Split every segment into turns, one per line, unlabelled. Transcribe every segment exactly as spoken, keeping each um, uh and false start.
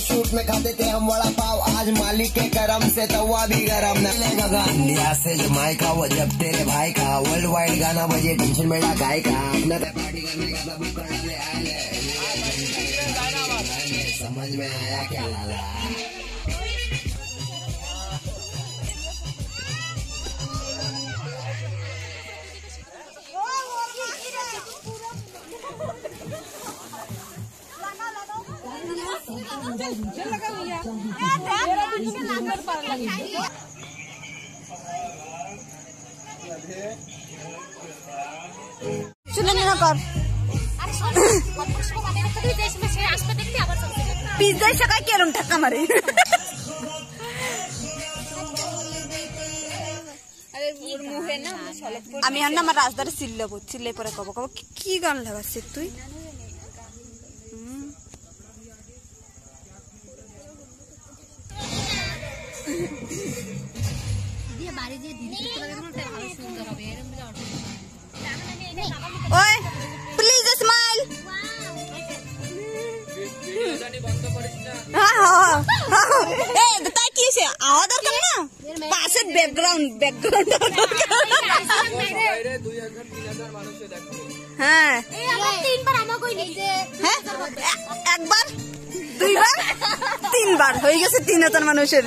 Shoot में खाते थे हम वड़ा पाव, आज मालिक के करम से तवा भी गरम न लगा। इंडिया से जमाइका वो जब तेरे भाई का वर्ल्ड वाइड गाना बजे टेंशन मेरा गाय का अपना पार्टी करने का सब कर ले आए। समझ में आया क्या लाला?
पिज्जा काय केलं ठक्का मारे আমি আর না আমার রাজদারে চিল্লাবো, চিল্লাই পরে কব কব কি গান লাগাচ্ছে তুই। ওই প্লিজ স্মাইল। তাই কি আওয়াজ দরকার না, পাশের ব্যাকগ্রাউন্ড ব্যাকগ্রাউন্ড হ্যাঁ একবার দুইবার তিনবার হয়ে গেছে তিন হাজার মানুষের।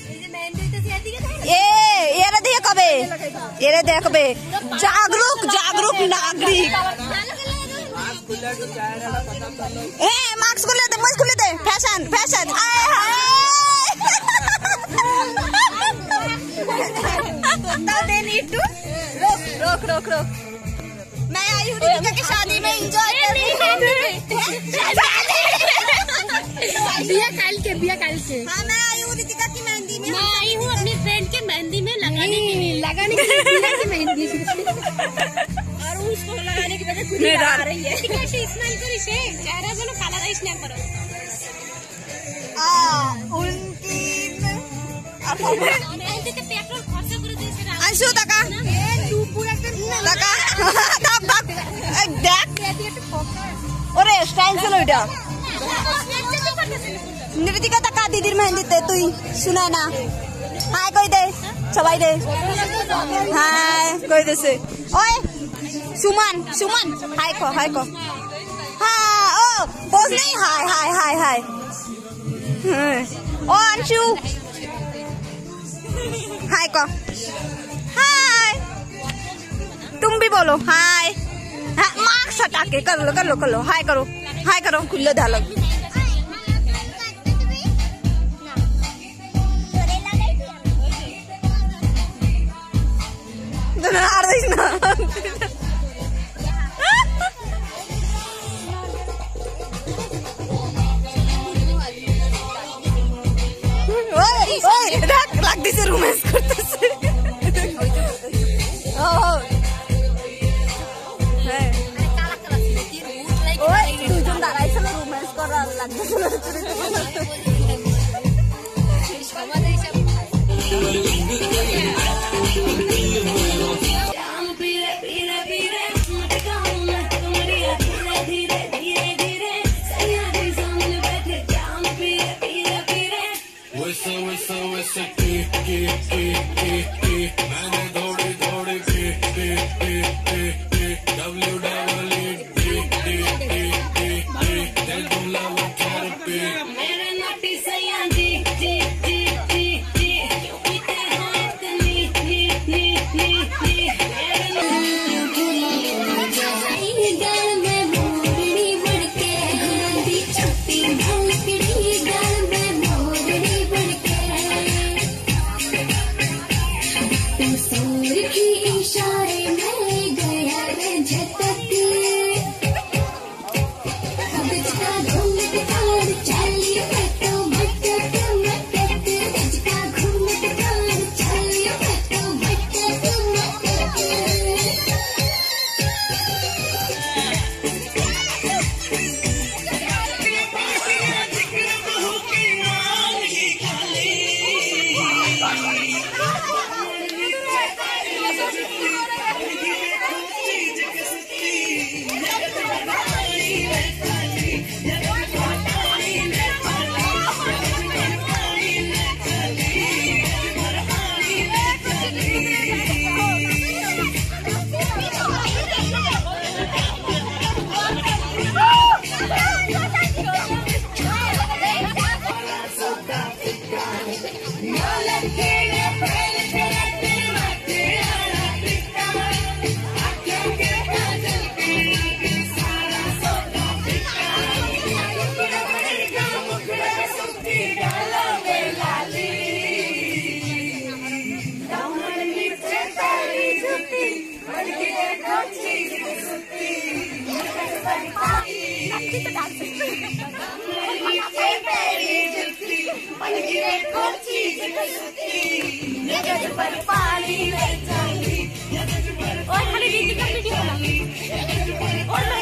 এ এরা দিয়ে কবে এরা দেখবে জাগরুক জাগরুক নাগরিক। এ মাস্ক খুলে দে, মাস্ক খুলে দে, ফ্যাশন ফ্যাশন। আয় হায় दे नीड टू रोक रोक रोक रोक। मैं आई हूँ रितिका की शादी में एंजॉय करने।
बिया काल के बिया काल के
हाँ मैं आई हूँ रितिका की मेहंदी में।
मैं आई हूँ अपनी फ्रेंड के मेहंदी में लगाने के लिए लगाने के लिए बिया की मेहंदी और उसको लगाने की वजह खुद ही आ रही है। ठीक है स्माइल करी से चेहरा जो काला राइस ना करो
आ उनकी
मेहंदी के पेट्रोल खर्च कर दे से
अंशु तका
तू पूरा कर
तका तक तक एक देख ओरे स्टाइल से लोइटा रितिका तका दीदीर मेहंदी ते तुई सुना ना हाय कोई दे सबाई दे हाय कोई दे से ओए सुमन सुमन हाय को हाय को हाँ ओ पोज नहीं हाय हाय हाय हाय ओ अंशु हाय को हाय तुम भी बोलो हाय। हाँ मार्क्स हटा के कर लो कर लो कर लो हाय करो हाय करो खुले धालक লাগতেছে রোম্যান্স করতেছে। দুজন দাঁড়াইছিল রোম্যান্স করার লাগতেছিল।
मैंने दौड़ी दौड़ी पी पी पी पी पी डब्ल्यू डब्ल्यू डी डी डी डी डी दिल दुला वो कर पी मेरे नटी सैया जी जी जी जी जी क्यों पीते हो इतनी नी नी नी नी गल में मोरनी बढ़ के दी छुट्टी भलकड़ी गल में मोरनी बढ़ के सूर की इशारे में गया रे झटक बिचका घूमत कार चलिए फटो भटक मटक बिचका घूमत कार चलिए फटो भटक मटक
और खाली दीदी का वीडियो बना और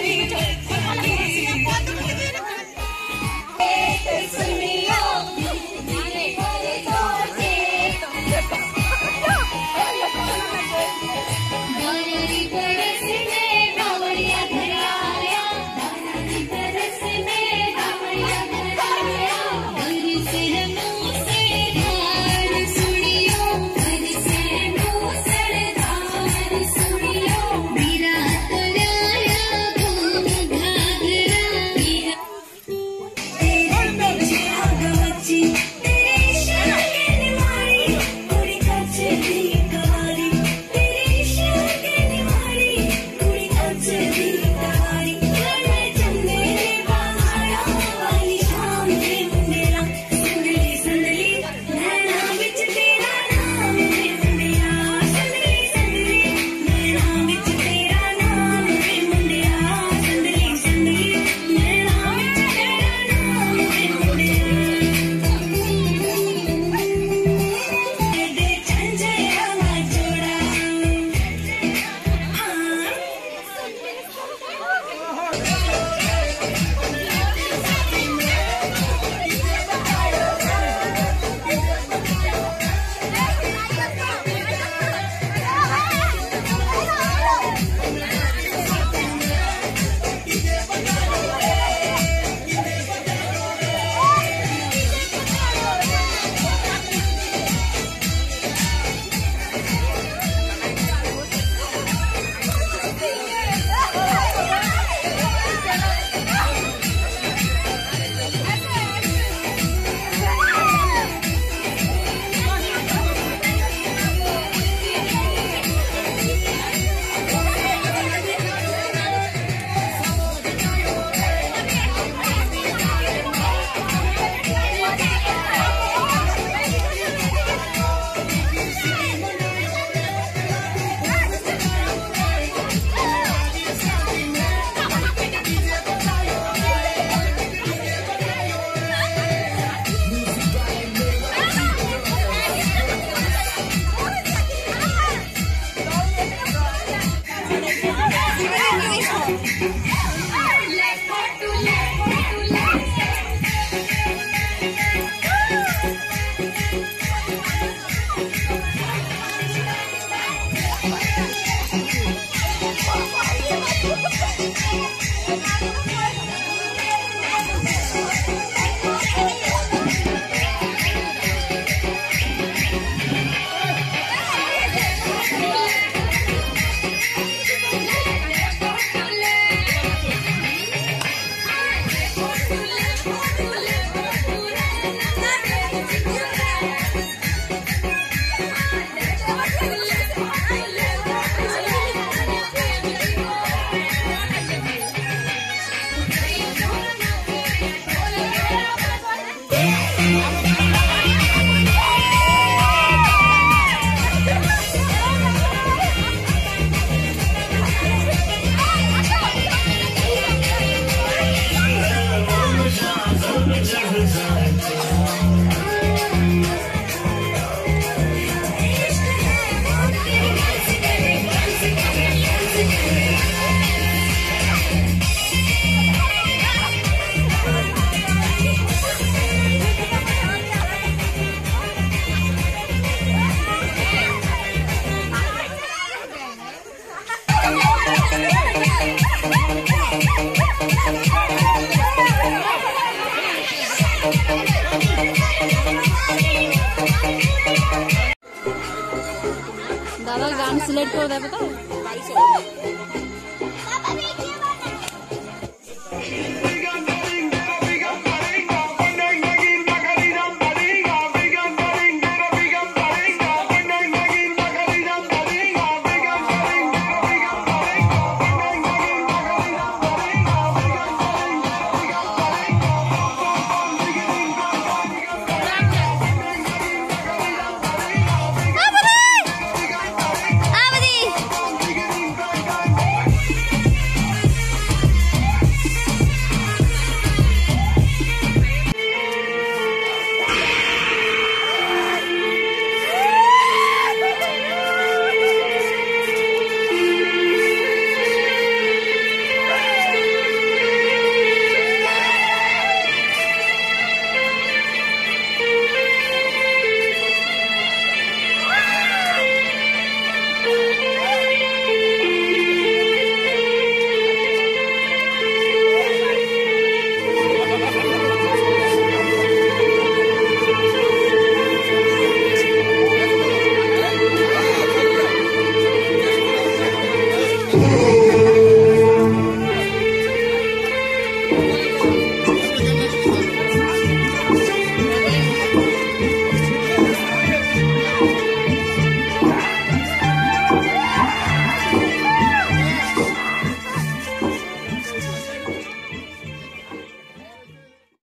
दादा गाना सिलेक्ट कर दे पता है।